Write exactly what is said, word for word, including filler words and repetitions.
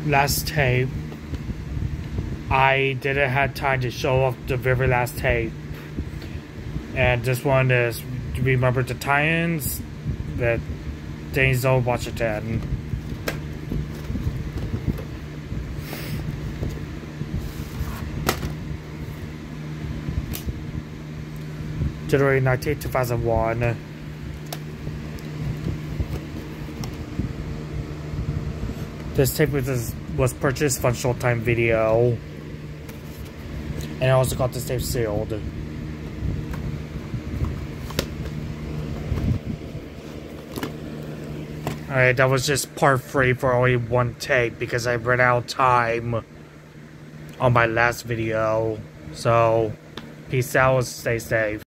last tape, I didn't have time to show off the very last tape. And just wanted to remember the tie-ins that Denzel Washington. January nineteenth, two thousand one. This tape was, was purchased from Showtime Video. And I also got this tape sealed. Alright, that was just part three for only one tape because I ran out of time on my last video. So, peace out, stay safe.